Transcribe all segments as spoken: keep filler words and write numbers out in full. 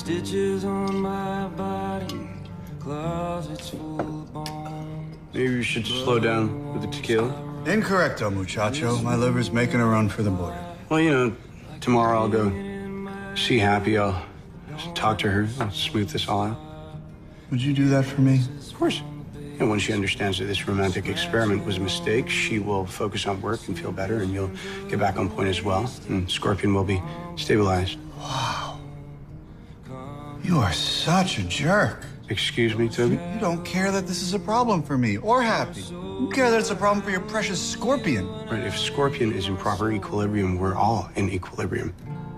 Stitches on my body, closets full of bones. Maybe you should slow down with the tequila. Incorrecto, muchacho. My liver's making a run for the border. Well, you know, tomorrow I'll go see Happy. I'll talk to her. I'll smooth this all out. Would you do that for me? Of course. And once she understands that this romantic experiment was a mistake, she will focus on work and feel better, and you'll get back on point as well. And Scorpion will be stabilized. Wow. You are such a jerk. Excuse me, Toby? You don't care that this is a problem for me or Happy. You care that it's a problem for your precious Scorpion. Right, if Scorpion is in proper equilibrium, we're all in equilibrium.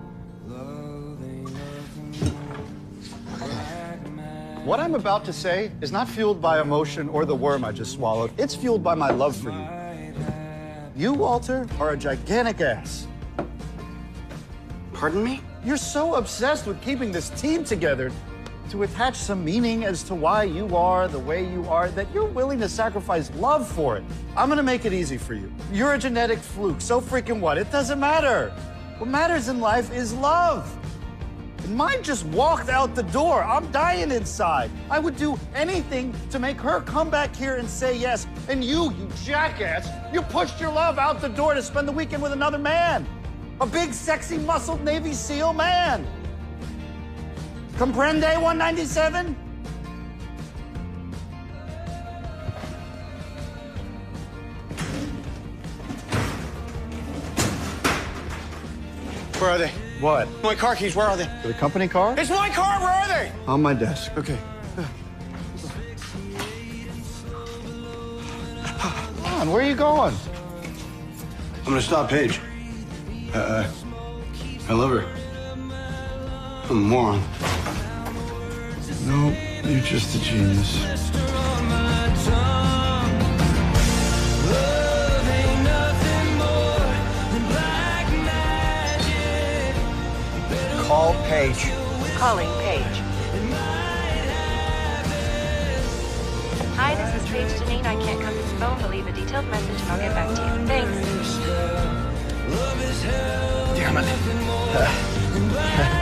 What I'm about to say is not fueled by emotion or the worm I just swallowed. It's fueled by my love for you. You, Walter, are a gigantic ass. Pardon me? You're so obsessed with keeping this team together to attach some meaning as to why you are the way you are that you're willing to sacrifice love for it. I'm gonna make it easy for you. You're a genetic fluke, so freaking what? It doesn't matter. What matters in life is love. And mine just walked out the door. I'm dying inside. I would do anything to make her come back here and say yes. And you, you jackass, you pushed your love out the door to spend the weekend with another man. A big, sexy, muscled Navy SEAL man. Comprende, one ninety-seven? Where are they? What? My car keys, where are they? The company car? It's my car, where are they? On my desk. Okay. Come on, where are you going? I'm gonna stop Paige. Uh, uh, I love her. I'm a moron. No, you're just a genius. Call Paige. Calling Paige. Hi, this is Paige Janine. I can't come to the phone, but leave a detailed message and I'll get back to you. Thanks. Damn it.